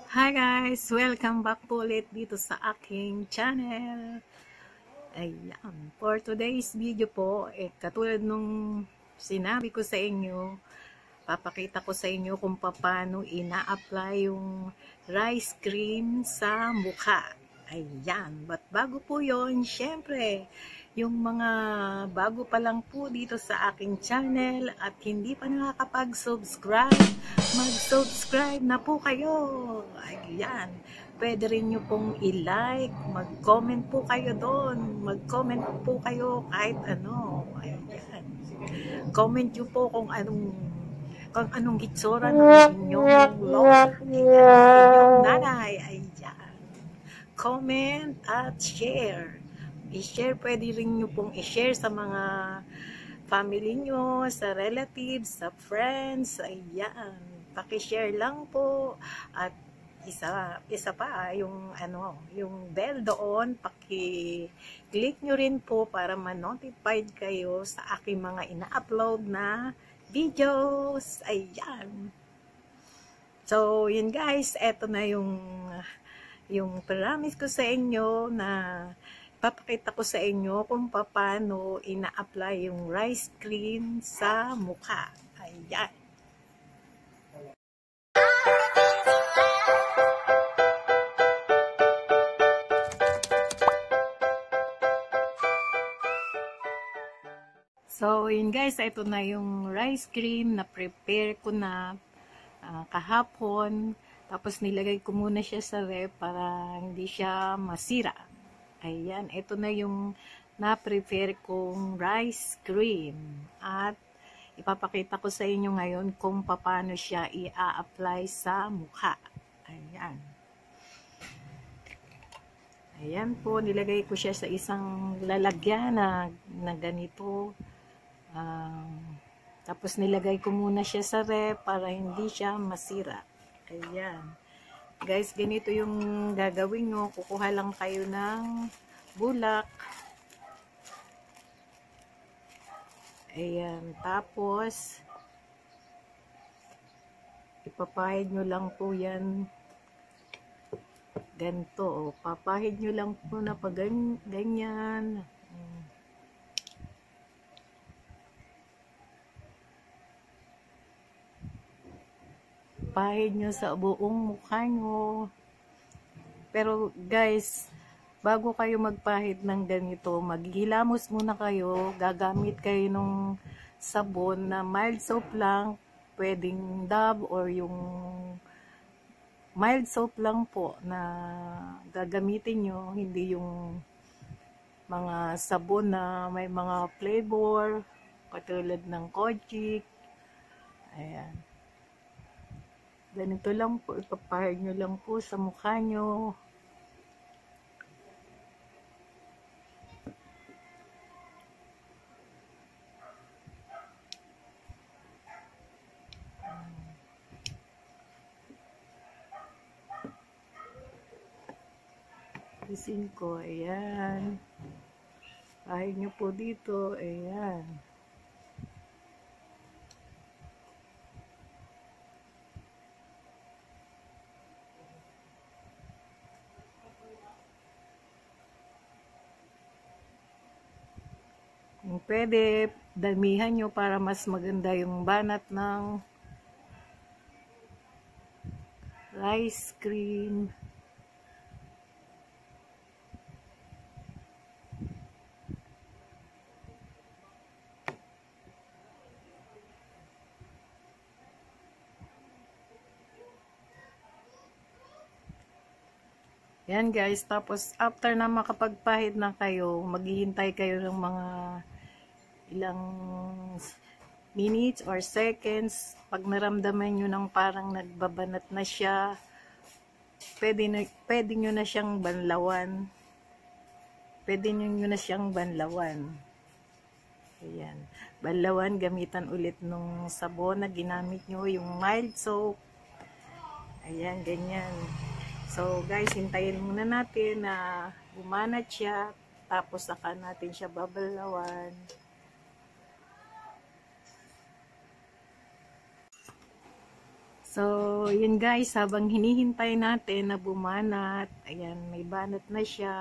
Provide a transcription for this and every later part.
Hi guys! Welcome back po ulit dito sa aking channel. Ayan. For today's video po, katulad nung sinabi ko sa inyo, papakita ko sa inyo kung paano ina-apply yung rice cream sa mukha. Ayan. But bago po yon, syempre, yung mga bago pa lang po dito sa aking channel at hindi pa nakakapag-subscribe, mag-subscribe na po kayo. Ayan. Pwede rin nyo pong i-like, mag-comment po kayo doon. Mag-comment po kayo kahit ano. Ayan. Comment nyo po kung anong hitsura ng inyong lola, inyong nanay. Ayan. Comment at share. I-share, pwede rin nyo pong i-share sa mga family nyo, sa relatives, sa friends. Ayan. Paki-share lang po. At isa pa, yung bell doon, paki-click nyo rin po para ma-notified kayo sa aking mga ina-upload na videos. Ayan. So, yun guys, eto na yung promise ko sa inyo na papakita ko sa inyo kung paano ina-apply yung rice cream sa mukha. Ayan. So, yun guys, ito na yung rice cream na prepare ko na kahapon. Tapos nilagay ko muna siya sa ref para hindi siya masira. Ayan, ito na yung na-prepare kong rice cream. At ipapakita ko sa inyo ngayon kung paano siya i-apply sa mukha. Ayan. Ayan po, nilagay ko siya sa isang lalagyan na ganito. Tapos nilagay ko muna siya sa ref para hindi siya masira. Ayan. Guys, ganito yung gagawin nyo. Kukuha lang kayo ng bulak. Ayan. Tapos, ipapahid nyo lang po yan. Ganito. Papahid nyo lang po na pag ganyan. Pahid nyo sa buong mukha nyo. Pero guys, bago kayo magpahid ng ganito, maghilamos muna kayo. Gagamit kayo ng sabon na mild soap lang. Pwedeng Dove or yung mild soap lang po na gagamitin nyo. Hindi yung mga sabon na may mga flavor. Katulad ng Kojic. Ayan. Ganito lang po, ipapahid nyo lang po sa mukha nyo. Isin ko, ayan. Pahid nyo po dito, ayan. Pwede damihan nyo para mas maganda yung banat ng rice cream. Yan guys, tapos after na makapagpahid na kayo, maghihintay kayo ng mga ilang minutes or seconds. Pag naramdaman nyo ng parang nagbabanat na siya, pwede nyo na siyang banlawan. Pwede nyo na siyang banlawan. Ayan. Banlawan, gamitan ulit nung sabon na ginamit nyo, yung mild soap. Ayan, ganyan. So guys, hintayin muna natin na bumanat siya. Tapos saka natin siya babalawan. So, yun guys, habang hinihintay natin na bumanat, ayan, may banat na siya.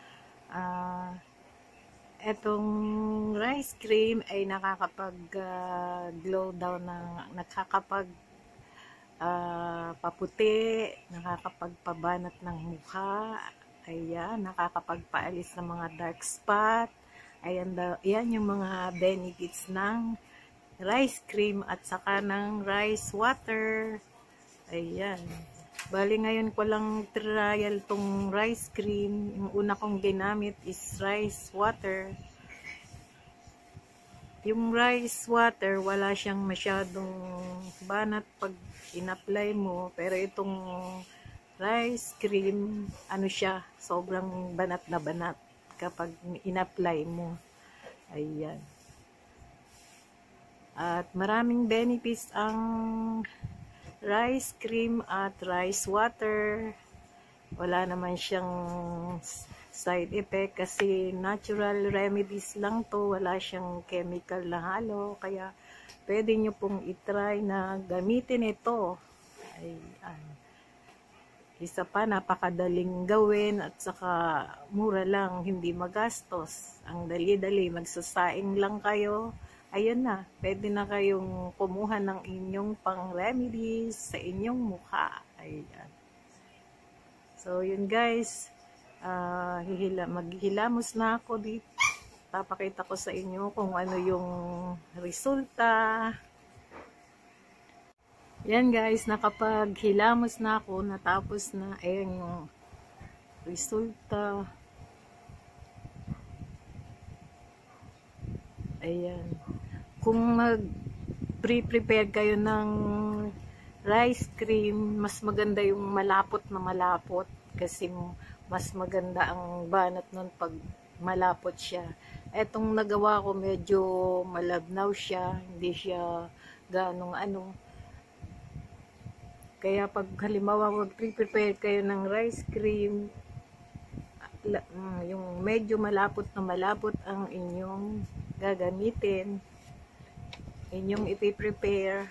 Etong rice cream ay nakakapag-glow down, nakakapag paputi, nakakapagpabanat ng mukha, ayan, nakakapagpaalis ng mga dark spot. Ayan, yan yung mga benefits ng rice cream at saka ng rice water. Ayan. Bali ngayon ko lang trial tong rice cream. Yung una kong ginamit is rice water. Yung rice water, wala siyang masyadong banat pag in-apply mo. Pero itong rice cream, ano siya, sobrang banat na banat kapag in-apply mo. Ayan. At maraming benefits ang rice cream at rice water. Wala naman siyang side effect kasi natural remedies lang to, wala siyang chemical na halo, kaya pwede nyo pong itry na gamitin ito. Ayan. Isa pa, napakadaling gawin at saka mura lang, hindi magastos. Ang dali-dali, magsasaing lang kayo. Ayun na, pwede na kayong kumuha ng inyong pang remedies sa inyong mukha. Ayan. So, yun guys, maghihilamos na ako dito. Papakita ko sa inyo kung ano yung resulta. Yan guys, nakapaghilamos na ako, natapos na. Ayan yung resulta. Ayan. Kung mag-prepare kayo ng rice cream, mas maganda yung malapot na malapot kasi mas maganda ang banat nun pag malapot siya. Etong nagawa ko medyo malabnaw siya, hindi siya ganong ano. Kaya pag halimbawa mag-prepare kayo ng rice cream, yung medyo malapot na malapot ang inyong gagamitin, inyong ipiprepare.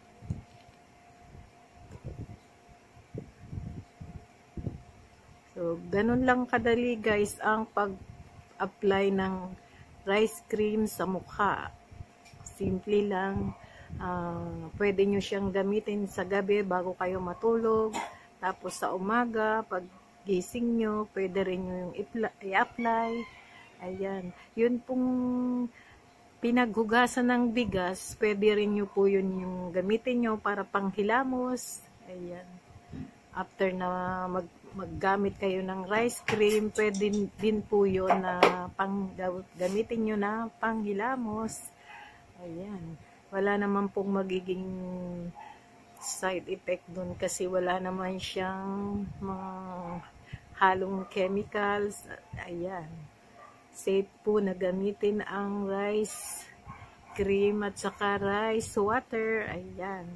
So, ganun lang kadali guys ang pag-apply ng rice cream sa mukha. Simple lang. Pwede nyo siyang gamitin sa gabi bago kayo matulog. Tapos sa umaga, pag gising nyo, pwede rin nyo yung i-apply. Ayan. Yun pong pinaghugasan ng bigas, pwede rin nyo po yun yung gamitin nyo para panghilamos. Ayan. After na maggamit kayo ng rice cream, pwede din po yun na gamitin nyo na panghilamos. Ayan. Wala naman pong magiging side effect dun kasi wala naman siyang mga halong chemicals. Ayan. Safe po na gamitin ang rice cream at saka rice water. Ayan.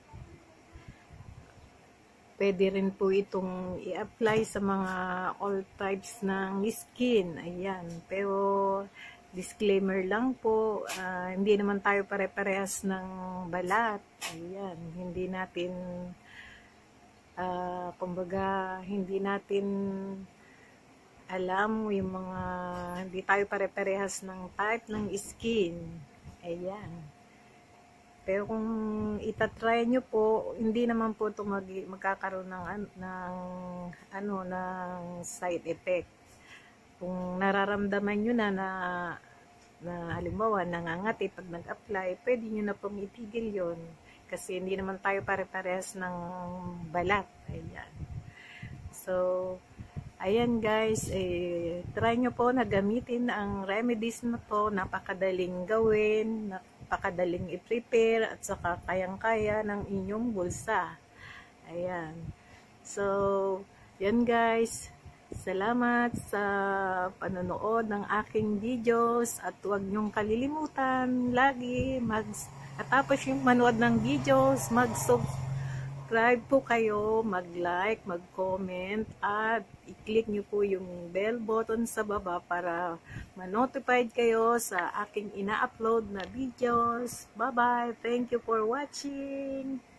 Pwede rin po itong i-apply sa mga all types ng skin. Ayan. Pero disclaimer lang po, hindi naman tayo pare-parehas ng balat. Ayan. Hindi natin, kumbaga, hindi natin alam yung mga, hindi tayo pare-parehas ng type ng skin. Ayan. Pero kung itatry nyo po, hindi naman po ito magkakaroon ng side effect. Kung nararamdaman nyo na halimbawa nangangati pag nag-apply, pwede nyo na pong itigil yun. Kasi hindi naman tayo pare-parehas ng balat. Ayan. So, ayan guys, try nyo po na gamitin ang remedies na to. Napakadaling gawin, napakadaling i-prepare, at saka kayang-kaya ng inyong bulsa. Ayan. So, yan guys. Salamat sa panonood ng aking videos at huwag niyong kalilimutan lagi matapos yung manood ng videos, mag-subscribe po kayo, mag-like, mag-comment at i-click niyo po yung bell button sa baba para ma-notified kayo sa aking ina-upload na videos. Bye-bye! Thank you for watching!